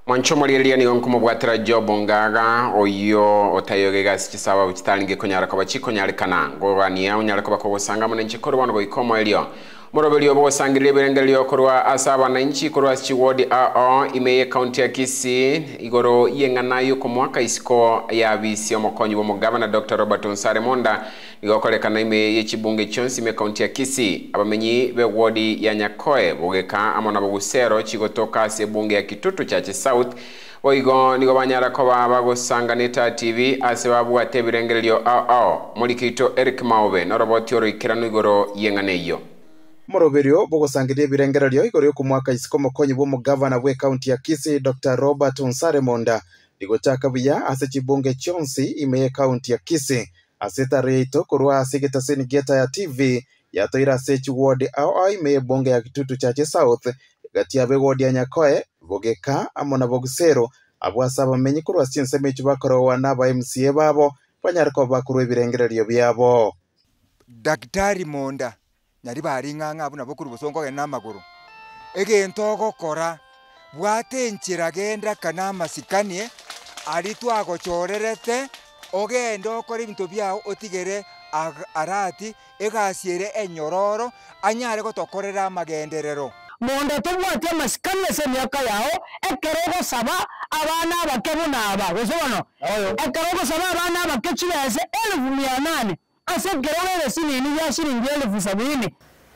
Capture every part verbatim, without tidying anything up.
Mwancho muriria ni nkumu bwatira Job Ngaga oyo otayogega sikisaba ukitalinge konyara kwa chiko nyarikana ngorania unyara kwa kobosanga munenchi korwa ngo ikomo elio morobelio bosangirire berengelio korwa asaba na inchi korwa chiwodi a o imeye county ya Kisii igoro yengana yuko mwaka isiko ya bisi omokonyi bo mugavana Doctor Robert Onsare Monda igokolekana imeye chibunge chonsi me county ya Kisii abamenyi be wodi ya Nyakoe bogeka amona bogusero chigotoka sebunge ya Kitutu chache South oigo nigo banyara ko baba gosanganita T V ase babu atebirengelio a o mulikito Eric Maube no roboti oro ikirano igoro yenganeyo Moroberio bogosangire birengerero igoro ku mwaka isiko mokonyi bo mugavana bwe county ya Kisii Doctor Robert Onsare Monda ligotaka buya ase chibunge chonsi imeye county ya Kisii aseta reito kurwa asigeta senigeta ya T V ya toira sechi ward au imeye bonge ya Kitutu chache South gati ya ward ya Nyakoe bogeka amona bogusero abwasaba menyi kurwa sinse mechi bakorowa naba M C A babo banyarko bakurwe birengerero byabo. Daktari Monda nyari baringanga abuna bokuru bosongo ge namaguru egento gokora bwate nchira genda kana masikanie ari twagochorerete ogendo okora ibintu byao otigere arati egasiere enyororo anyare gotokorera amagenderero Monda tubwate masikanie se myaka yao ekerego saba abana bakebunaba gosobono ekerego saba abana bakechirese elfu mia nane ase gerore sinini ya shilingi elfu sabini.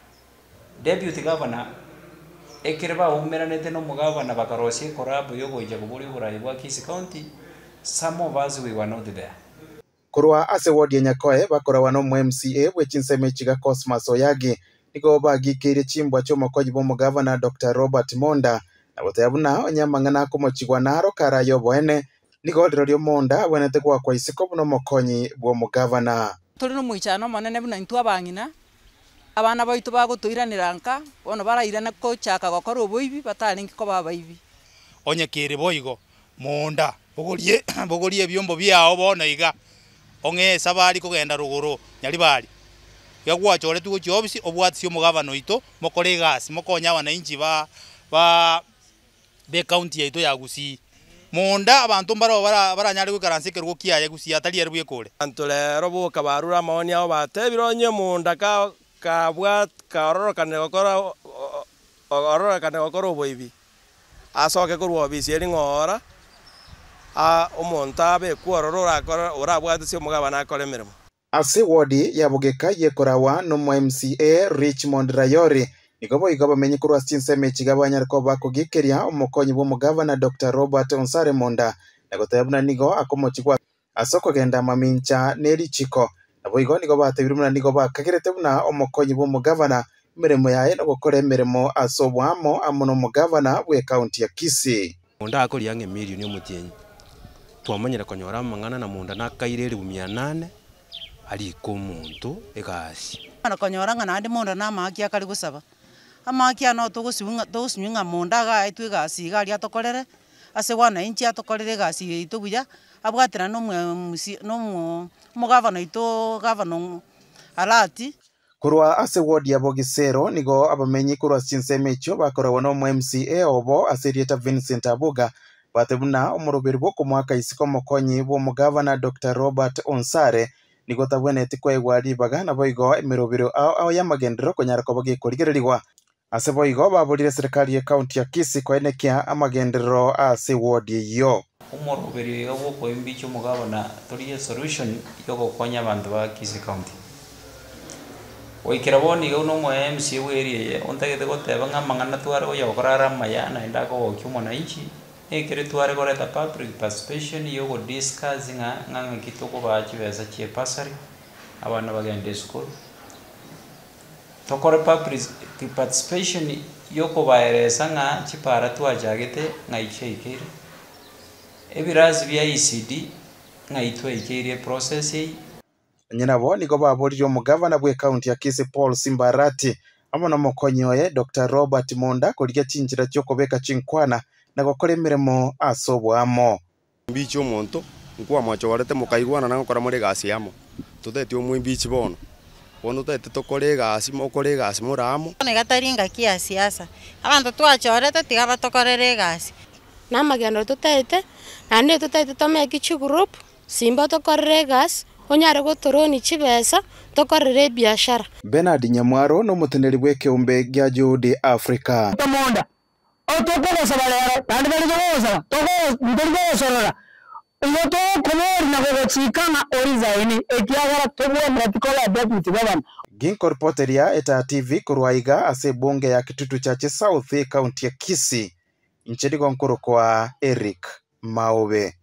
Deputy Governor ekireba umeranete no mugavana bakarosi korabo yogo ija buburi burayi bwa Kisii County. Some of us we were not there. Kurwa ase wodi ya Nyakoe bakorawa no mu M C A bwechinseme chiga Cosmas Oyagi nigo bagikire chimbwa cyo mokonyi bo mugavana Doctor Robert Monda abotayabuna onyamangana ko mochigwa naro karayo bwene nigo ryo Monda wenete kwa kwa isiko buno mokonyi bo mugavana turi no muichano manene buna intu abangina abana baitu bagotuiranira nka bono barairana ko chaka gokora oboibi bataringi ko babaibi onye kire boigo Monda bogorie bogorie byombo byao bono iga onge sabari kugenda ruguru nyari bari yagwachore tugo chobisi obwatsi omugavana ito mokore gasi mokonya wana inji ba ba be county ito ya Gusii Monda abantu mbaro bara baranyari kwikaranse kerwo kiyaye Gusii atari ari bwekore antu lero boka barura maoni ao batebironye Monda ka kabwat karoro kane gokora orora kane gokora oboibi asoke kurwo bisi eri ngora a omonta be kworora akora orabwate se omugavana akore mirimo ase wodi ya bogeka yekorawa no mu M C A Richmond Rayori nigobo igaba menyi kurwa sinse mechi gabanyar ko bakogekeria omokonyi bo mugavana Doctor Robert Onsare Monda nagotabuna nigo akomochigwa asoko genda mamincha neri chiko nabo igo nigo batebirumuna nigo bakagerete buna omokonyi bo mugavana miremo yaye no gukora emiremo asobwamo amono mugavana bwe county ya Kisii Monda akori yange million omutenyi twamanyira konyora mangana na Monda nakaire elfu mia nane ali ko muntu egasi ana konyoranga nandi Monda na maki akali gusaba amaki ano tugusibunga tugusibunga Monda ga itu egasi gari atokorere ase wana inchi atokorere gasi itu buya abwatira no no mugavana ito governor alati kurwa ase wodi ya Bogisero nigo abamenyi kurwa sinsemecho bakorawa no mu M C A obo aserieta Vincent Abuga batebuna omuroberi bwo ku mwaka isiko mokonyi bo mugavana Doctor Robert Onsare nigo tabwenete kwa igwari bagana boigo emirobero ao yamagendero konyara ko bagikorigererwa ase boigo baburire serikali ya county ya Kisii kwa enekia amagendero ase wodi yo umuroberi yo ko imbicho mugavana toriye solution yo konya abantu ba Kisii County oikiraboni go no mu M C A weri ontagete goteba ngamangana tware go yokorara mayana indako okyumo na inchi ekere tware goreta public participation yo go discussing nganga kitoko bachi beza chie pasari abana bagende school tokore public participation yo ko baeresa nga chipara twajagete ngaiche ikere ebirazi bya E C D ngaitwe ikere process yi nyinabo nigo baburire omugavana bwe county ya Kisii Paul Simbarati amona mokonyi oye Doctor Robert Monda kurya chinjira cyo kobeka chinkwana na gukora emiremo asobwamo mbichi omonto nkwa mwachowarete mukaigwana na gukora muri gasi yamo tutete omwe mbichi bono bono tutete tokore gasi mokore gasi muramo ne gataringa kia siasa abantu twachorete tigaba tokorere gasi na magendo tutaite na ne tutaite tomeki chi group simba tokorere gas onyare gotoroni chibesa tokorere biashara. Bernard Nyamwaro no muteneri bwe kiumbe gya Juhudi Africa. Tamonda otoko sabalero kandi bali goza toko ndiri gosorora iyo to komori na gochikana orizaini ekiagara tobwe mratikola deputy governor. Ginko reporteria eta T V kurwaiga ase bunge ya Kitutu Chache South county ya Kisii nchini kwa nkuru kwa Eric Maobe.